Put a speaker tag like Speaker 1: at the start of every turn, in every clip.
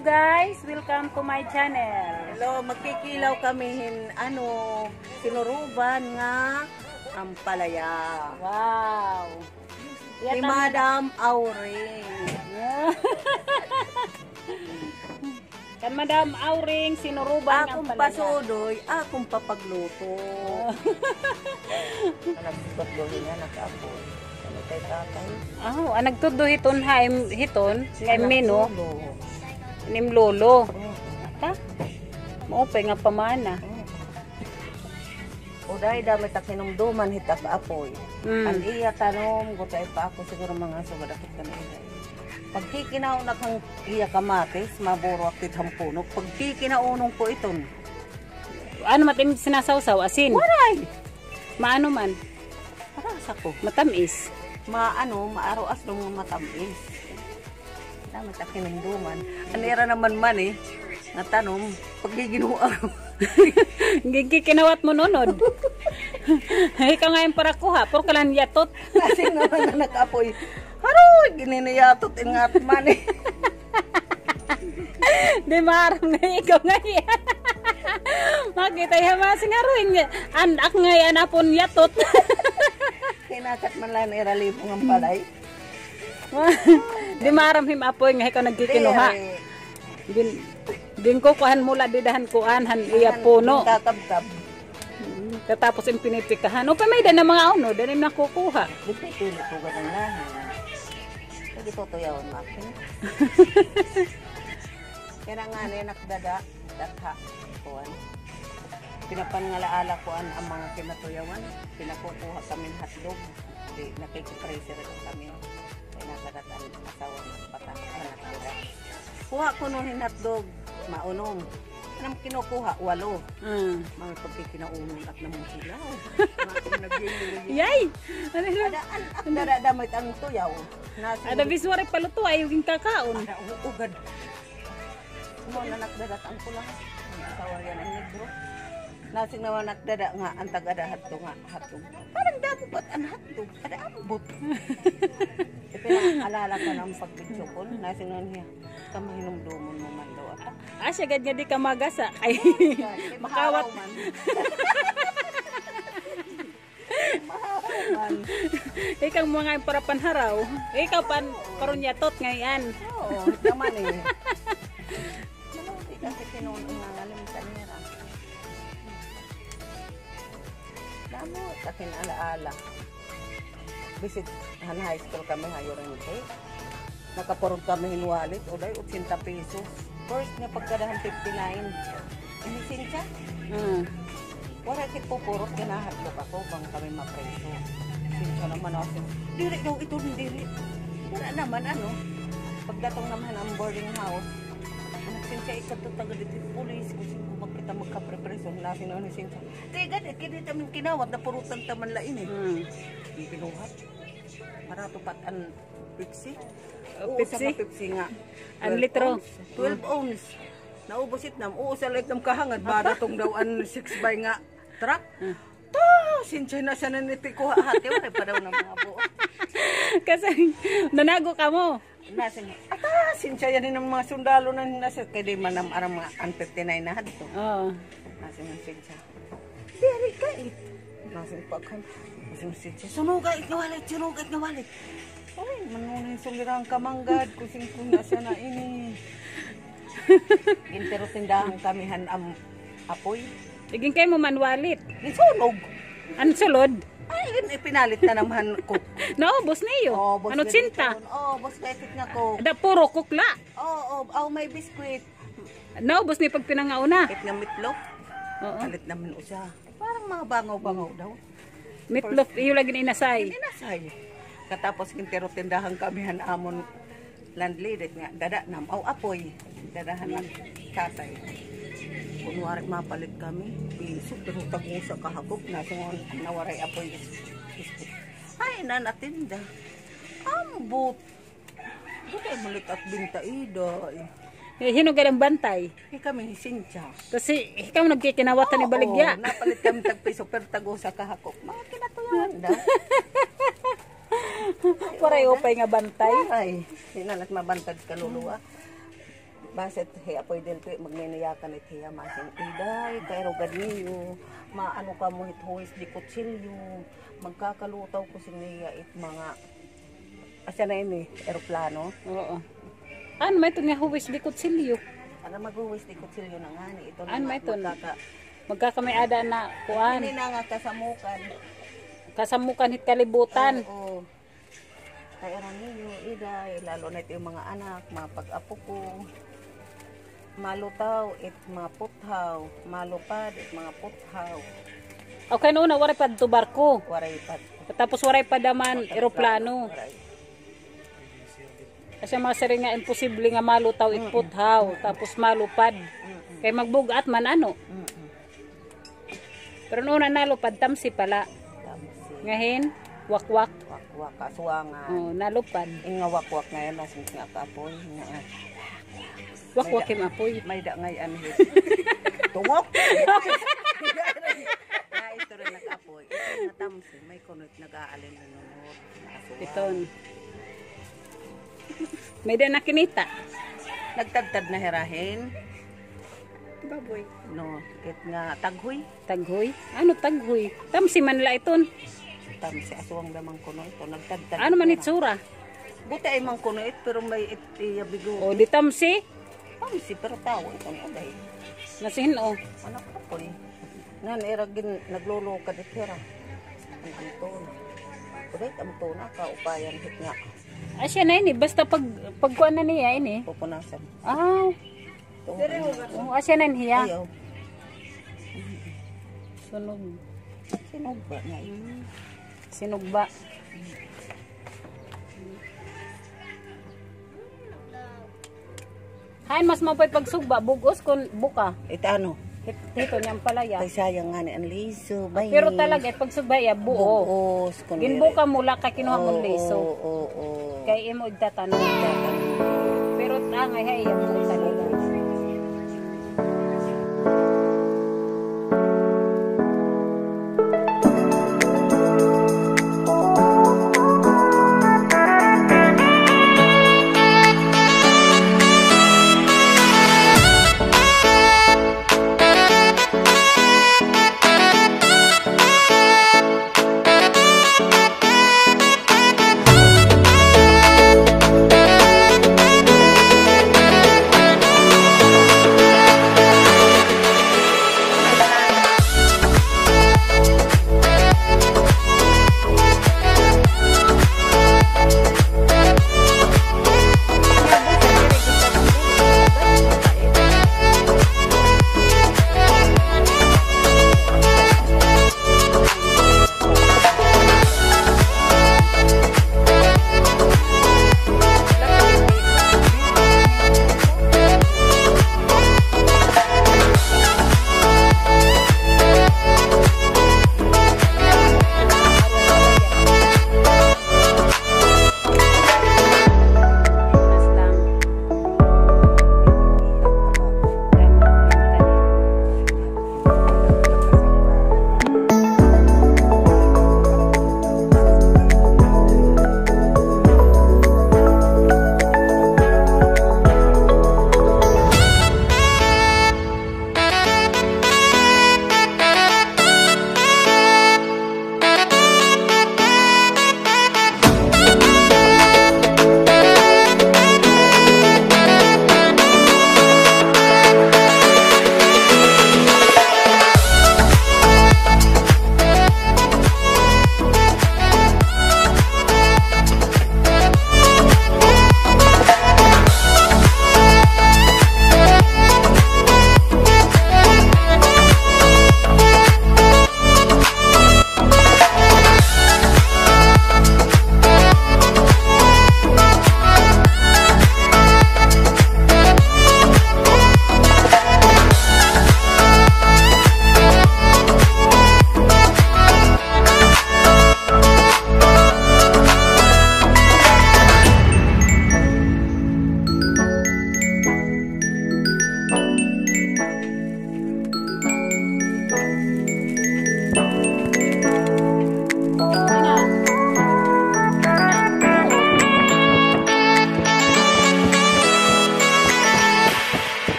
Speaker 1: guys, welcome to my channel.
Speaker 2: Hello, magkikilaw kami sinuruban nga ampalaya.
Speaker 1: Wow.
Speaker 2: Ni Madam Auring.
Speaker 1: Kan Madam Auring sinuruban
Speaker 2: Akong
Speaker 1: ang palaya.
Speaker 2: pasudoy, akong papagluto. Nagpagluto nga nakapoy. Ano kay tatay?
Speaker 1: Nagtudo hiton hiton ngay meno nim lolo. Ta? Maupay nga pamana.
Speaker 2: Uday dami ta kinumduman hitak apoy. Ang iya tanom gutay pa ako siguro mga sugadakit kanila. Pagkikinaunag ang iya kamatis, maburo akit hampunok. Pagkikinaunong ko iton.
Speaker 1: Ano matin sinasawsaw asin?
Speaker 2: Waray!
Speaker 1: Maano man?
Speaker 2: Parasa ko.
Speaker 1: Matamis.
Speaker 2: Maaroas ng matamis. Dami ta kinumduman. Anira naman man nga tanom, paggiginuang.
Speaker 1: Gikinawat mo nunod. Ikaw ngayon para kuha, puro ka lang yatot.
Speaker 2: Kasi naman na nakapoy. Haroy, gininiyatot ingat man
Speaker 1: Di maram nga ikaw ngayon. Makita yung masing haruin nga. Anak ngayon apon yatot.
Speaker 2: Kinakat man lang iralipong ang palay.
Speaker 1: Di maram him apoy nga ikaw nagkikinuha. Din ko kuhan mula didahan kuan han iya puno.
Speaker 2: Kakabkab.
Speaker 1: Tapos yung pinipikahan. O pa may na mga uno, dahil yung nakukuha.
Speaker 2: Di pa tulit ko ganang lahat. Hindi ko tuyawan makin. Kaya nga nakdada, datha, kuan. Pinapangalaala kuan ang mga kinatuyawan. Pinakukuha kami hotdog. Nakikipreser ko kami. Kaya nakadatan asawa ng bata. Nakdada. Kuha ko nung hotdog, maunom. Anong kinukuha? 8. Mga pagkikinaunon at namang silaw.
Speaker 1: Yay!
Speaker 2: Ang daradamit ang tuyaw.
Speaker 1: Ada biswari paluto ay yung kakaon.
Speaker 2: Ada ugad. Kumuna nakdadatang ko lang. Ang asawa yan ang negro. Nasing naman nakdada nga, ang tagadahat to nga, hatong. Parang damo ba't ang hatong? Ada ambot. Ipinaalala ka ng pagbidyo ko. Nasing naman niya, kamahinumdumon mo man daw ako.
Speaker 1: Siya gad di ka magasa. Ay, makawat. Ikaw mga para panharaw. Ikaw paron yatot ngayon.
Speaker 2: Oo, naman Hindi kasi kinunong nangalimtan niya. Damo, takin alaala. Visit high school kami hayorin ito. Nakapurod kami hinwalit. Uday, 80 pesos. First nga pagkadahan 59. Inisin siya. Wala kit pupurot, kinahatlok ako bang kami mapreso. Sinsya naman ako. Diri daw ito, diri. Wala naman pagdatong naman ang boarding house, sinsya ikatutaga dito pulis kung magkita magkaprepreso. Nasin naman ni sinsya. Tiga, kinita min kinawat na purutan taman lain Yung pinuhat. Marato pat ang Pepsi.
Speaker 1: Pepsi
Speaker 2: nga.
Speaker 1: Ang litro.
Speaker 2: 12 ounce. Naubos itnam. Sa like ng kahangad. Bada tong daw ang 6 by nga truck. Sinsya na siya naniti ko hati. Wala pa daw ng mga buo.
Speaker 1: Kasi nanago ka mo.
Speaker 2: Nasing, sinsya yan ng mga sundalo na nasa. Kaya di man ang mga 59 na hadto. Nasing ang sinsya. Very good. Nasing pagkan. Nasing sinsya. Sunugat nga walit. Ay, manunay sumirang kamanggad. Kusing na siya na ini. Intero tindahan kami ang apoy.
Speaker 1: Iging kayo mo manwalit.
Speaker 2: Nisunog.
Speaker 1: Ano sulod?
Speaker 2: Ay, pinalit na naman ko.
Speaker 1: Naubos niyo. Ano tsinta?
Speaker 2: Bos kaitit nga ko.
Speaker 1: Da puro kukla.
Speaker 2: May biskuit.
Speaker 1: Naubos niyo pag pinangauna.
Speaker 2: Kit nga meatloaf. Palit naman siya. Parang mga bangaw-bangaw daw.
Speaker 1: Meatloaf, iyo lagi inasay.
Speaker 2: Inasay. Katapos intero tindahan kami amon landlady nga dada nam apoy dadahan ng tatay. Kunwari mapalit kami, piso pero tago sa kahapok na nawaray apoy ay nanatinda. Ambot. Buti malit at binta ida.
Speaker 1: Hino gadang bantay.
Speaker 2: Kami sinsya.
Speaker 1: Kasi ikaw nagkikinawatan ni baligya.
Speaker 2: Napalit kami tagpiso pero tago sa kahapok. Mga kinatuyan da.
Speaker 1: Pareho pa nga bantay.
Speaker 2: Ay, sinalat mabantag kaluluwa. Basit hiya po delpi magniniyakan it hiya masing iday kairo ganiyo maano ka mo hithuis di kutsilyo magkakalutaw ko siniya it mga asya na ini eroplano.
Speaker 1: Oo. Ano may ito nga huwis di kutsilyo?
Speaker 2: Ano maghuwis di kutsilyo na nga ni ito na
Speaker 1: Ano may ito? Magkakamay ada na kuan.
Speaker 2: Hindi na nga kasamukan.
Speaker 1: Kasamukan hit kalibutan.
Speaker 2: Oo. Kaya niyo iday lalo na ito yung mga anak mapag-apo ko. Malutaw it maputhaw, malupad it mga puthaw.
Speaker 1: Okay no na waray pa to barko.
Speaker 2: Waray pat.
Speaker 1: Tapos waray pa daman eroplano.
Speaker 2: Waray.
Speaker 1: Kasi mga siri nga imposible nga malutaw it puthaw tapos malupad. Kay magbugat man ano. Pero noon na nalupad tamsi pala.
Speaker 2: Tamsi.
Speaker 1: Ngahin wakwak.
Speaker 2: Wakwak aswangan.
Speaker 1: Oh, nalupad.
Speaker 2: Inga wakwak ngayon nasing nga kapoy.
Speaker 1: Wakwak kim apoy.
Speaker 2: May da ngayon hit. Tungok. Na ito rin nag-apoy. Ito nga tamsi may kunot nag-aalin na nunod.
Speaker 1: Iton. May da nakinita.
Speaker 2: Nagtagtad na herahin.
Speaker 1: Baboy.
Speaker 2: No, it nga taghoy.
Speaker 1: Taghoy? Ano taghoy? Tamsi man la iton.
Speaker 2: Tamsi aswang damang kuno ito. Nagtagtad.
Speaker 1: Ano man itsura?
Speaker 2: Buti ay mang kuno it pero may bigo.
Speaker 1: O di tamsi?
Speaker 2: Tamsi pero tao ito na dahil.
Speaker 1: Nasihin o.
Speaker 2: Anak ko po eh. Nan eragin naglolo ka dit hera. Ang tona. Uday ang tona ka upayan hit nga.
Speaker 1: Asya na ini. Basta pagkuan na niya ini.
Speaker 2: Pupunasan.
Speaker 1: Ah. Oh, asya na niya.
Speaker 2: Ayaw.
Speaker 1: Sunog.
Speaker 2: Sinugba nga ito.
Speaker 1: Sinugba. Hain mas mapay pagsugba. Bugos kung buka.
Speaker 2: Ito ano?
Speaker 1: Dito niyang palaya.
Speaker 2: Kay sayang nga ni ang liso. Bay.
Speaker 1: Pero talaga pagsugba ya buo.
Speaker 2: Bugos.
Speaker 1: Ginbuka mula ka kinuha mong liso.
Speaker 2: Oo.
Speaker 1: Kay imo igtatanong. Pero tangay hay yung buo talaga.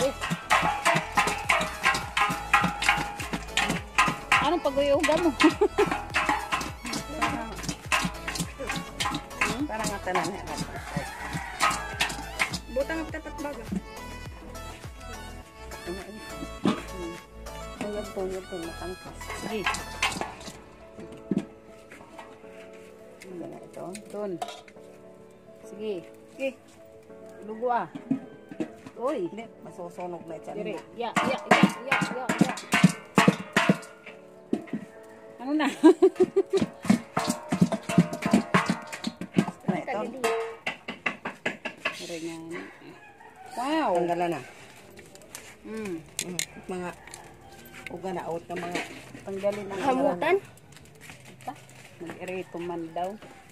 Speaker 1: Eh. Anong pag-uyuga mo?
Speaker 2: Parang nga tanan niya.
Speaker 3: Butang ang tapat baga.
Speaker 2: Tuyog to, matangkas.
Speaker 1: Sige.
Speaker 2: Yan na ito.
Speaker 1: Doon. Sige. Sige. Lugo ah. Uy.
Speaker 2: Hindi, masusunog na ito.
Speaker 1: Dire. Ya. Ano na?
Speaker 2: Na ito.
Speaker 1: Dire nga. Wow.
Speaker 2: Tanggalan na.
Speaker 1: Mm.
Speaker 2: Mga uga na out ng mga
Speaker 1: Tanggalin ang
Speaker 3: Hamutan.
Speaker 1: Mag-irito man daw.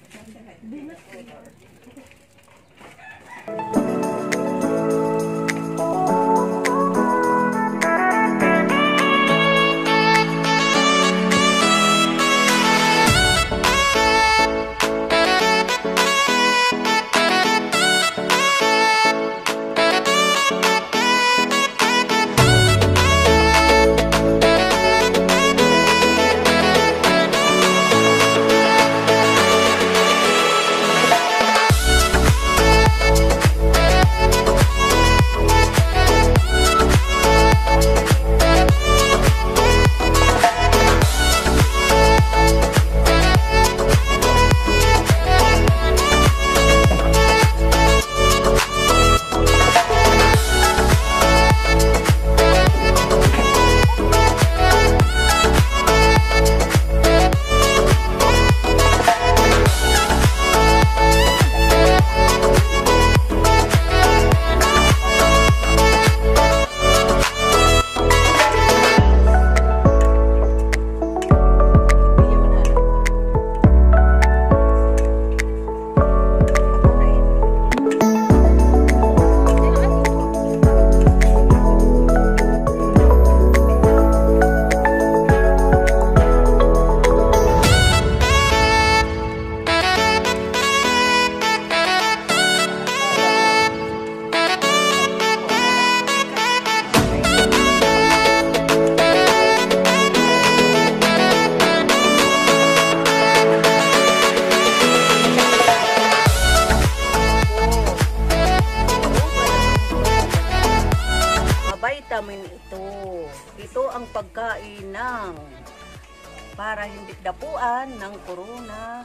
Speaker 2: vitamin ito. Ito ang pagkain ng para hindi dapuan ng corona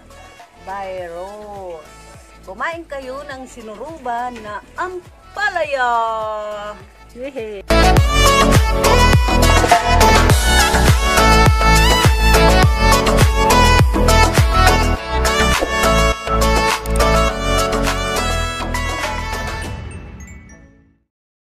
Speaker 2: virus. Kumain kayo ng sinuruban na ampalaya.
Speaker 1: Yehe.